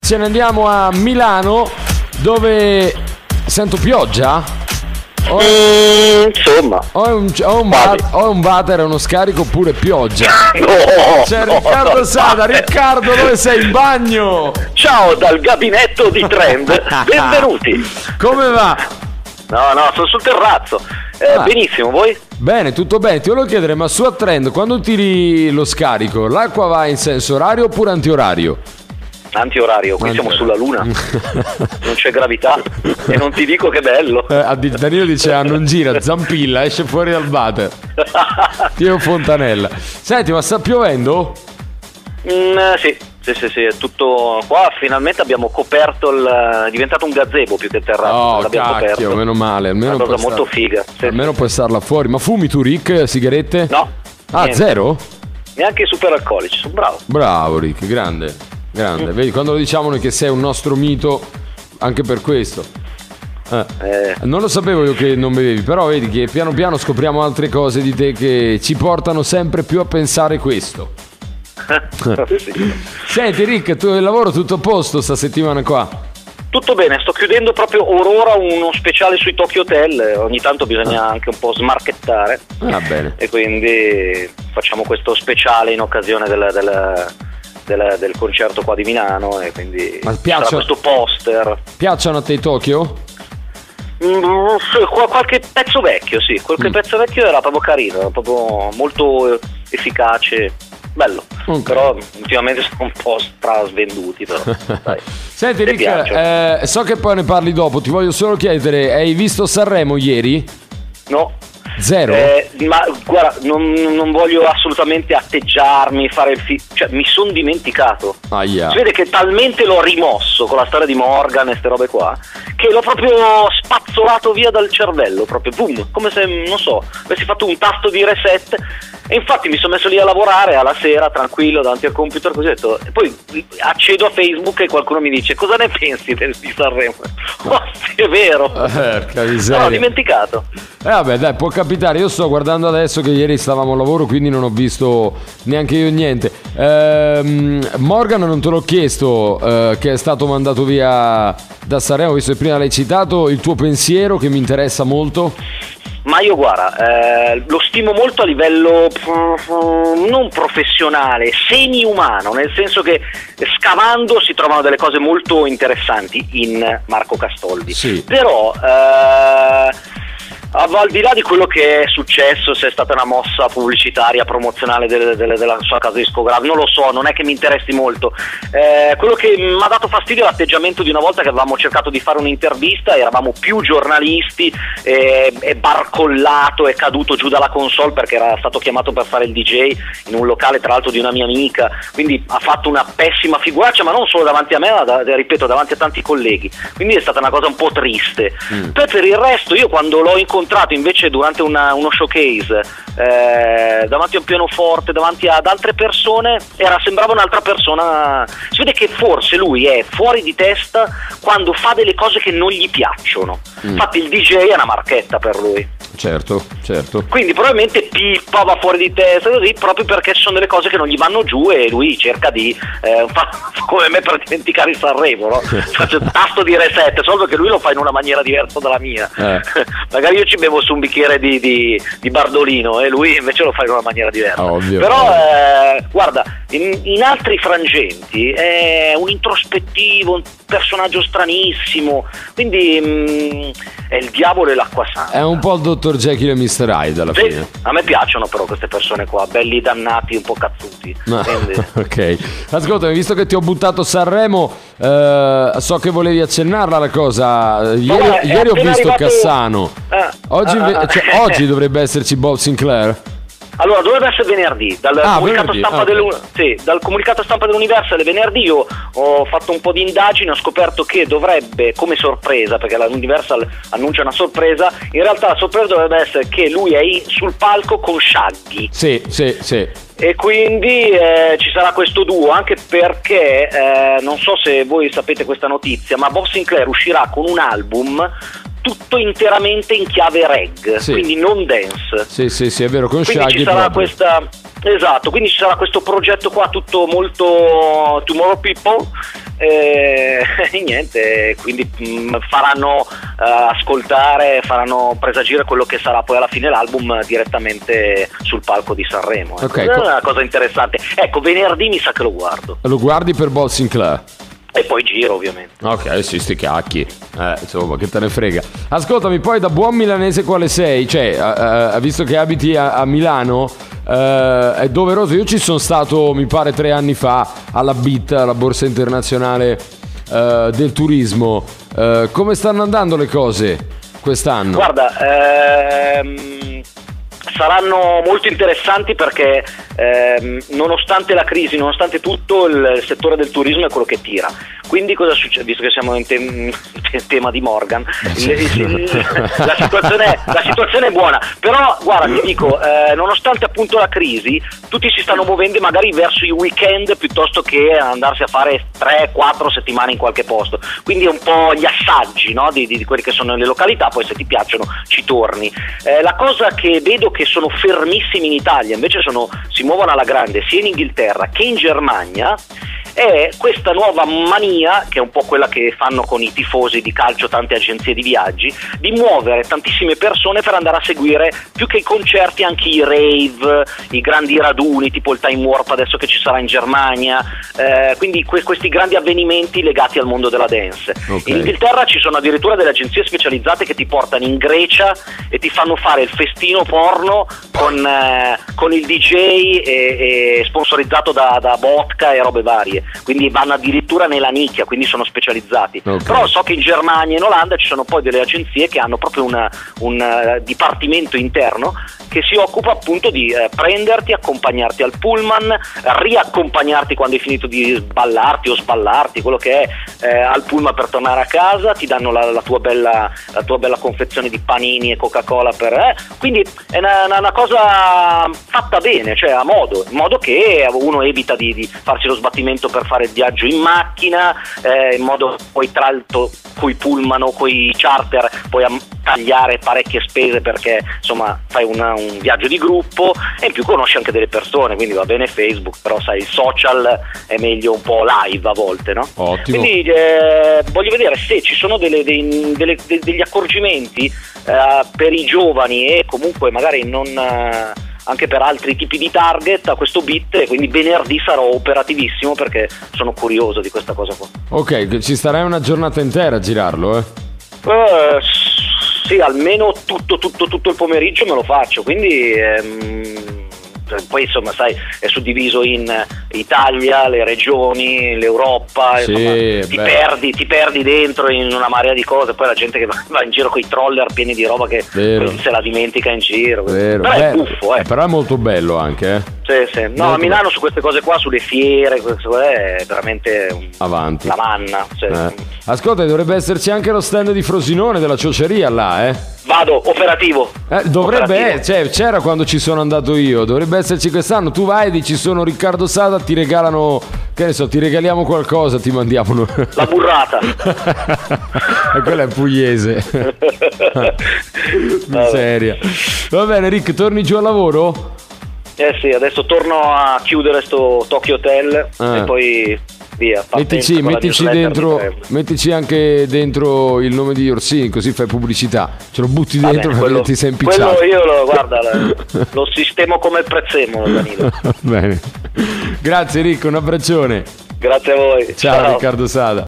Ce ne andiamo a Milano, dove sento pioggia. Insomma, O è un water, è uno scarico oppure pioggia. no, C'è no, Riccardo no, Sada. Riccardo, dove sei? In bagno? Ciao dal gabinetto di Trend, benvenuti. Come va? No, sono sul terrazzo. Benissimo, voi? Bene, tutto bene. Ti volevo chiedere, ma su a Trend, quando tiri lo scarico, l'acqua va in senso orario oppure antiorario? Antiorario, qui siamo sulla luna, non c'è gravità e non ti dico che bello. Danilo dice non gira, zampilla, esce fuori dal water. Tio Fontanella. Senti, ma sta piovendo? Sì, è tutto qua. Finalmente abbiamo coperto è diventato un gazebo più che terrazzo. Oh, l'abbiamo cacchio, coperto. meno male. Almeno una cosa molto figa. Almeno puoi starla fuori. Ma fumi tu, Rick, sigarette? No. Ah, niente. Zero? Neanche i superalcolici, sono bravo. Bravo, Rick, grande. Vedi, quando lo diciamo noi che sei un nostro mito, anche per questo. Non lo sapevo io che non bevevi, però vedi che piano piano scopriamo altre cose di te che ci portano sempre più a pensare questo. Sì. Senti Rick, tu il lavoro tutto a posto sta settimana qua? Tutto bene, sto chiudendo proprio ora uno speciale sui Tokyo Hotel, ogni tanto bisogna anche un po' smarchettare. Ah, bene. E quindi facciamo questo speciale in occasione del concerto qua di Milano, e quindi sarà questo poster. Piacciono a te Tokyo? Qualche pezzo vecchio, sì, qualche pezzo vecchio era proprio carino, era proprio molto efficace, bello. Okay. Però ultimamente sono un po' strasvenduti, però dai. Senti Rick, so che poi ne parli dopo, ti voglio solo chiedere, hai visto Sanremo ieri? No. Zero? Ma guarda, non voglio assolutamente atteggiarmi, fare cioè mi sono dimenticato. Si vede che talmente l'ho rimosso con la storia di Morgan e ste robe qua, che l'ho proprio spazzolato via dal cervello, proprio boom, come se, non so, avessi fatto un tasto di reset. E infatti mi sono messo lì a lavorare alla sera, tranquillo, davanti al computer, così, e poi accedo a Facebook e qualcuno mi dice: cosa ne pensi di Sanremo? Oh, sì, è vero. No, ho dimenticato. Vabbè, dai, può capitare. Io sto guardando adesso che ieri stavamo al lavoro, quindi non ho visto neanche io niente. Morgan non te l'ho chiesto, che è stato mandato via da Sanremo, visto che prima l'hai citato, il tuo pensiero che mi interessa molto. Ma io guarda, lo stimo molto a livello non professionale, semi-umano, nel senso che scavando si trovano delle cose molto interessanti in Marco Castoldi. Sì. Però al di là di quello che è successo, se è stata una mossa pubblicitaria, promozionale della sua casa discografica, non lo so, non è che mi interessi molto. Quello che mi ha dato fastidio è l'atteggiamento di una volta che avevamo cercato di fare un'intervista, eravamo più giornalisti, è barcollato, è caduto giù dalla console perché era stato chiamato per fare il DJ in un locale tra l'altro di una mia amica, quindi ha fatto una pessima figuraccia, ma non solo davanti a me, ma ripeto, davanti a tanti colleghi, quindi è stata una cosa un po' triste. Poi per il resto io quando l'ho incontrato invece durante uno showcase davanti a un pianoforte, davanti ad altre persone, sembrava un'altra persona. Si vede che forse lui è fuori di testa quando fa delle cose che non gli piacciono. Infatti il DJ è una marchetta per lui. Certo. Quindi probabilmente Pippa va fuori di testa così proprio perché ci sono delle cose che non gli vanno giù e lui cerca di come me per dimenticare il Sanremo, no? Faccio il tasto di reset, solo che lui lo fa in una maniera diversa dalla mia. Magari io ci bevo su un bicchiere di Bardolino e lui invece lo fa in una maniera diversa. Ovvio. Però guarda, in altri frangenti è un introspettivo, un personaggio stranissimo, quindi è il diavolo e l'acqua santa. È un po' il Dr. Jekyll e Mr. Hyde alla fine. A me piacciono però queste persone qua, belli dannati, un po' cazzuti. Ok, ascolta, visto che ti ho buttato Sanremo, so che volevi accennarla la cosa. Ieri ho visto Cassano. Oggi dovrebbe esserci Bob Sinclair. Allora, dovrebbe essere venerdì, dal comunicato stampa dell'Universal venerdì. Io ho fatto un po' di indagini, ho scoperto che dovrebbe, come sorpresa, perché l'Universal annuncia una sorpresa, in realtà la sorpresa dovrebbe essere che lui è sul palco con Shaggy. Sì. E quindi ci sarà questo duo, anche perché non so se voi sapete questa notizia, ma Bob Sinclair uscirà con un album tutto interamente in chiave reggae, quindi non dance. Sì, è vero, con quindi Shaggy ci sarà quindi ci sarà questo progetto qua tutto molto Tomorrow People, E niente, quindi faranno ascoltare, faranno presagire quello che sarà poi alla fine l'album direttamente sul palco di Sanremo. Okay, è una cosa interessante. Ecco, venerdì mi sa che lo guardo. Lo guardi per Bob Sinclair? E poi giro, ovviamente. Ok, sì, sti cacchi. Insomma, che te ne frega. Ascoltami, poi da buon milanese quale sei? Cioè, visto che abiti a Milano, è doveroso. Io ci sono stato, mi pare, 3 anni fa alla BIT, alla Borsa Internazionale del Turismo. Come stanno andando le cose quest'anno? Guarda, saranno molto interessanti perché nonostante la crisi, nonostante tutto, il settore del turismo è quello che tira. Quindi cosa succede? Visto che siamo in tema di Morgan, la situazione è buona. Però guarda, ti dico, nonostante appunto la crisi, tutti si stanno muovendo magari verso i weekend piuttosto che andarsi a fare 3-4 settimane in qualche posto. Quindi è un po' gli assaggi, no? di quelle che sono le località, poi se ti piacciono ci torni. La cosa che vedo che sono fermissimi in Italia, invece si muovono alla grande sia in Inghilterra che in Germania, è questa nuova mania, che è un po' quella che fanno con i tifosi di calcio tante agenzie di viaggi, di muovere tantissime persone per andare a seguire più che i concerti anche i rave, i grandi raduni tipo il Time Warp adesso che ci sarà in Germania, quindi questi grandi avvenimenti legati al mondo della dance. Okay. In Inghilterra ci sono addirittura delle agenzie specializzate che ti portano in Grecia e ti fanno fare il festino porno con il DJ e sponsorizzato da vodka e robe varie, quindi vanno addirittura nella nicchia, quindi sono specializzati. Okay. Però so che in Germania e in Olanda ci sono poi delle agenzie che hanno proprio un dipartimento interno che si occupa appunto di prenderti, accompagnarti al pullman, riaccompagnarti quando hai finito di ballarti o sballarti, quello che è, al pullman per tornare a casa, ti danno la tua bella confezione di panini e Coca-Cola quindi è una cosa fatta bene, cioè a modo, in modo che uno evita di farsi lo sbattimento per fare il viaggio in macchina, in modo poi tra l'altro coi pullman o coi charter puoi tagliare parecchie spese perché insomma fai un viaggio di gruppo e in più conosci anche delle persone, quindi va bene Facebook, però sai, il social è meglio un po' live a volte, no? Ottimo. Quindi voglio vedere se ci sono degli accorgimenti per i giovani e comunque magari non anche per altri tipi di target a questo beat, e quindi venerdì sarò operativissimo perché sono curioso di questa cosa qua. Ok, ci starai una giornata intera a girarlo, Sì, almeno tutto il pomeriggio me lo faccio, quindi poi insomma sai, è suddiviso in Italia, le regioni, l'Europa, sì, insomma, ti perdi dentro in una marea di cose, poi la gente che va in giro con i troller pieni di roba che se la dimentica in giro. Vero. Però è buffo, però è molto bello anche, Sì. No, a Milano su queste cose qua, sulle fiere, è veramente avanti. La manna. Ascolta, dovrebbe esserci anche lo stand di Frosinone della ciocceria là, Vado, operativo. Dovrebbe, c'era quando ci sono andato io, dovrebbe esserci quest'anno. Tu vai e dici sono Riccardo Sada, ti regalano, che ne so, ti regaliamo qualcosa, ti mandiamo la burrata. E quella è pugliese. Miseria. Va bene Rick, torni giù al lavoro? Sì, adesso torno a chiudere sto Tokyo Hotel e poi via. Mettici anche dentro il nome di Orsin, così fai pubblicità. Ce lo butti dentro perché ti sei impicciato. Quello io lo sistemo come il prezzemolo, Danilo. Bene. Grazie Rick, un abbraccione. Grazie a voi. Ciao. Riccardo Sada.